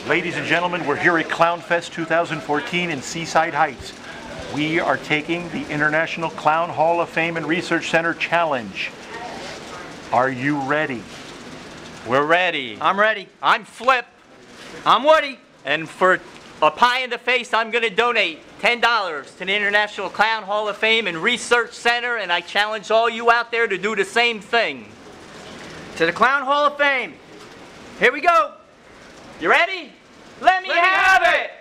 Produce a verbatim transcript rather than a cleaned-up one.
Ladies and gentlemen, we're here at Clownfest two thousand fourteen in Seaside Heights. We are taking the International Clown Hall of Fame and Research Center Challenge. Are you ready? We're ready. I'm ready. I'm Flip. I'm Woody. And for a pie in the face, I'm going to donate ten dollars to the International Clown Hall of Fame and Research Center, and I challenge all you out there to do the same thing. To the Clown Hall of Fame. Here we go. You ready? Let me, Let me have, have it! it.